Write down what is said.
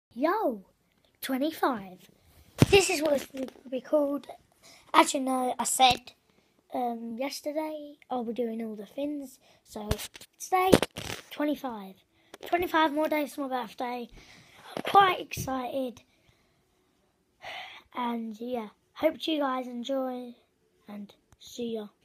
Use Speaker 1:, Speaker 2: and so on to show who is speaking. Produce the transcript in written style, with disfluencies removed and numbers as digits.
Speaker 1: Yo, 25. This is what it's going to be called. As you know, I said yesterday I'll be doing all the things. So today, 25. 25 more days to my birthday. I'm quite excited. And yeah, hope you guys enjoy and see ya.